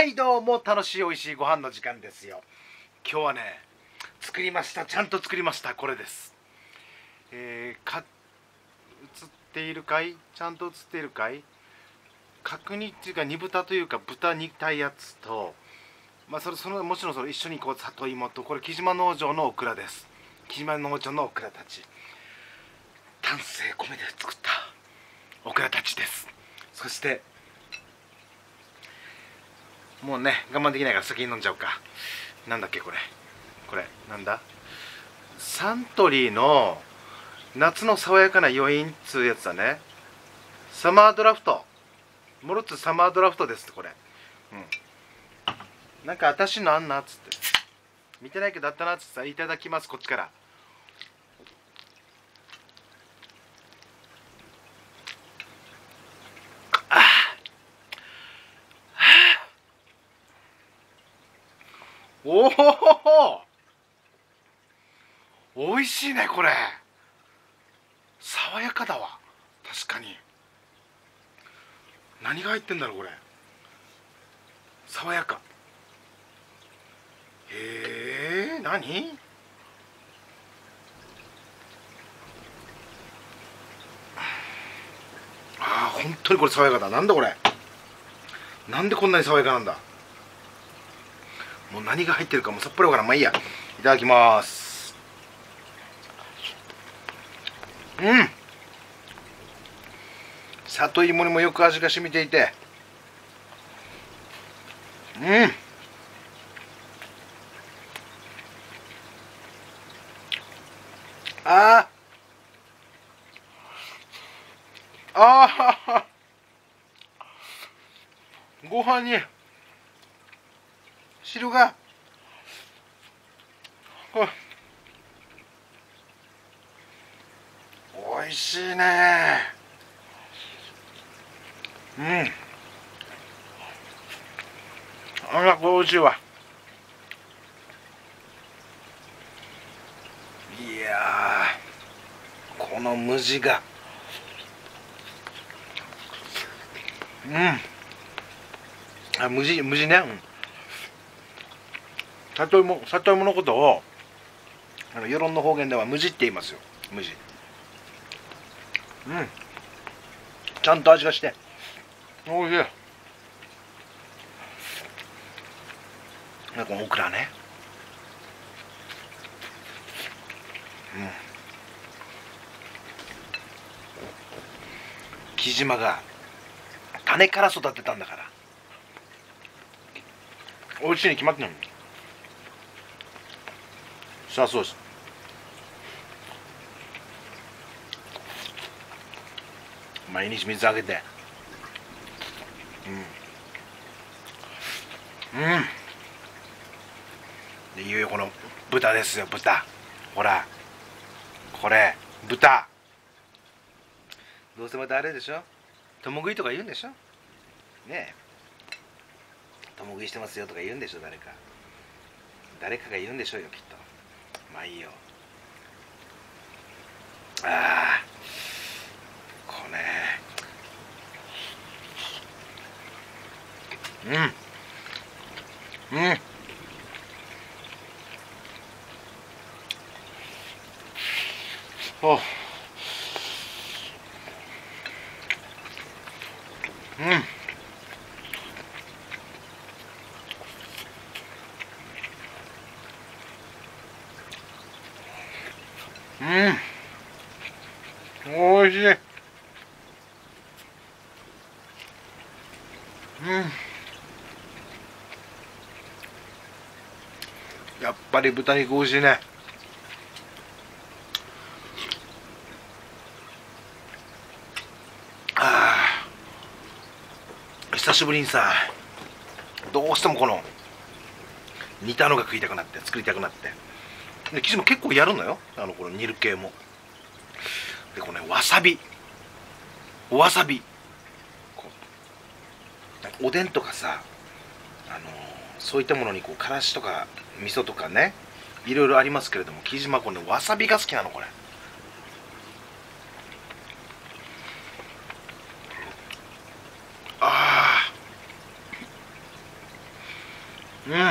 はいどうも、楽しい美味しいご飯の時間ですよ。今日はね、作りました。ちゃんと作りました。これです。映っているかい、ちゃんと映っているかい。角煮っていうか煮豚というか豚煮たいやつと、まあもちろんそれ一緒にこう里芋と、これ木島農場のオクラです。木島農場のオクラたち、丹精込めて作ったオクラたちです。そしてもうね、我慢できないから先に飲んじゃおうか。なんだっけこれなんだ、サントリーの夏の爽やかな余韻っつうやつだね。サマードラフト、モルツサマードラフトです。これなんか私のあんなっつって見てないけどあったなっつってさ、いただきます。こっちから。おお、美味しいねこれ。爽やかだわ。確かに。何が入ってんだろうこれ。爽やか。へえ、何。ああ、本当にこれ爽やかだ。なんだこれ。なんでこんなに爽やかなんだ。もう何が入ってるかもさっぱりわからん。まあいいや。いただきます。里芋にもよく味が染みていて、ああご飯に汁が、おいしいね。あら、これおいしいわ。いやー、この無地が無地ね。里芋のことを与論の方言では無地って言いますよ。無地。ちゃんと味がしておいしい。このオクラね。木島が種から育てたんだから美味しいに決まってるの。さあそうです。毎日水あげてでいよいよこの豚ですよ。豚、ほらこれ豚。どうせまたあれでしょ、共食いとか言うんでしょねえ。共食いしてますよとか言うんでしょ。誰かが言うんでしょうよきっと。まあいいよ。ああ、これおおいしい。やっぱり豚肉美味しいね。久しぶりにさ、どうしてもこの煮たのが食いたくなって作りたくなって、で生地も結構やるのよ、この煮る系も。でこのね、わさびおでんとかさ、そういったものにこうからしとか味噌とかね、いろいろありますけれども、木島はこの、ね、わさびが好きなのこれ。 うんうん。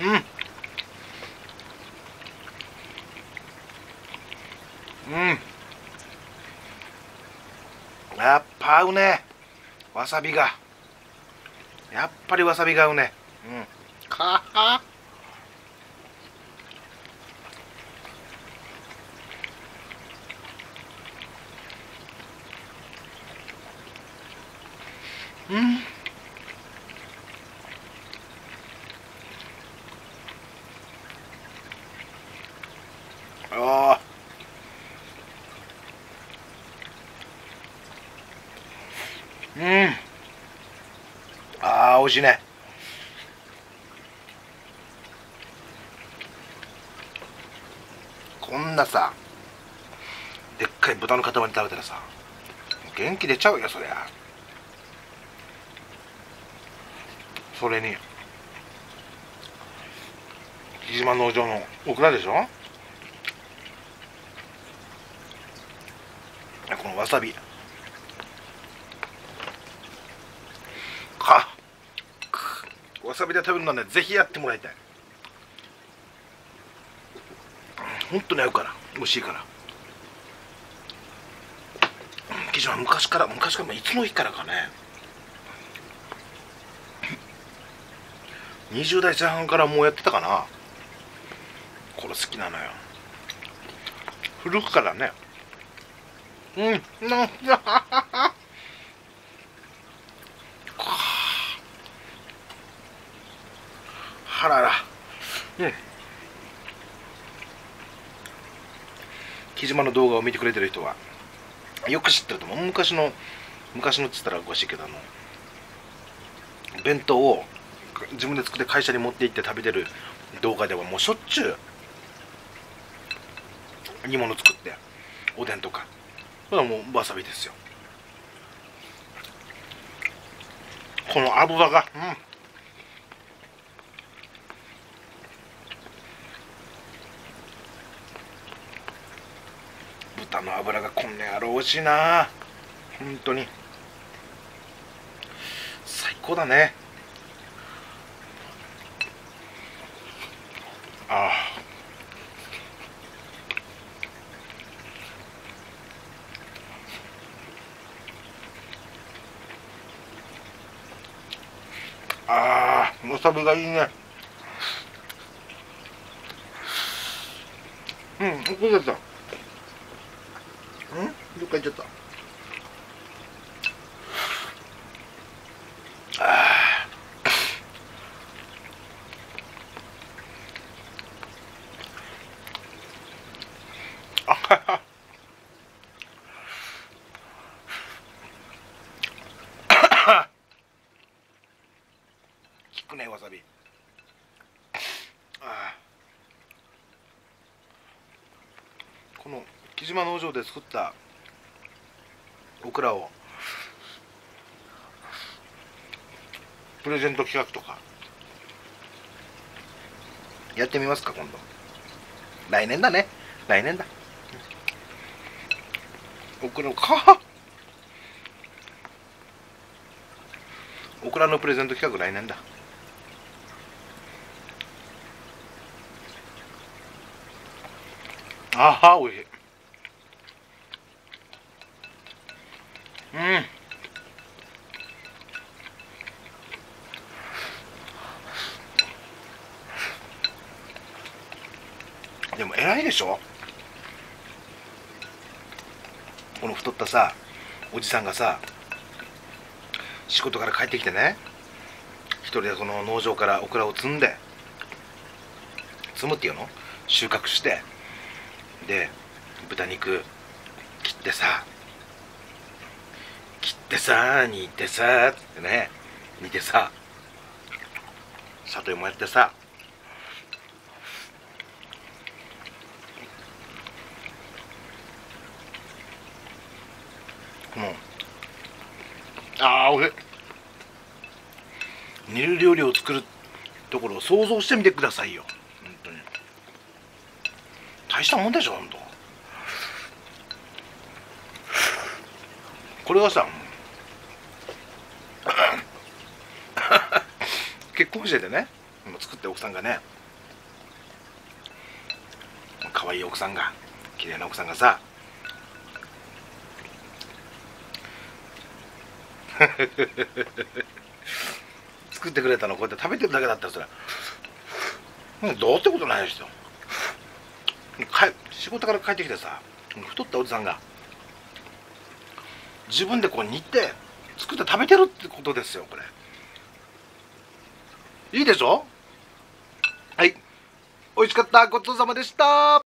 うん。やっぱ合うね。わさびが。やっぱりわさびが合うね。うん。かあ。うん。ああ。うん。ああ、美味しいね。こんなさ、でっかい豚の塊食べたらさ、元気出ちゃうよ、そりゃ。それに、木島農場のオクラでしょ。このわさび。か。わさびで食べるのはね、ぜひやってもらいたい。本当に合うから、美味しいから。木島昔からいつの日からかね、20代前半からもうやってたかな。これ好きなのよ、古くからね。うん、はらら。うん。木島の動画を見てくれてる人はよく知ってると思う。昔のっつったらおかしいけど、弁当を自分で作って会社に持って行って食べてる動画ではもうしょっちゅう煮物作って、おでんとか、これはもうわさびですよ。この油が、豚の脂がこんねやろ、美味しいな。本当に最高だね。ああ、わさびがいいね。うん、どこだった。どっか行っちゃった。効くね、わさび。この木島農場で作ったオクラをプレゼント企画とかやってみますか、今度。来年だね、来年だ。オクラか。オクラのプレゼント企画来年だ。あは、おいしい。でも偉いでしょ、この太ったさおじさんがさ、仕事から帰ってきてね、一人でこの農場からオクラを摘むっていうの、収穫して、で豚肉切ってさ煮てさってね、煮てさ里芋やってさ、もうおいしい。煮る料理を作るところを想像してみてくださいよ、本当に。大したもんでしょ、本当。これがさ、結婚しててね、 作って奥さんがね、可愛い奥さんが、綺麗な奥さんがさ作ってくれたのこうやって食べてるだけだったらそれもうどうってことないですよ。仕事から帰ってきてさ、太ったおじさんが自分でこう煮って作って食べてるってことですよ。これいいでしょ。はい、美味しかった。ごちそうさまでした。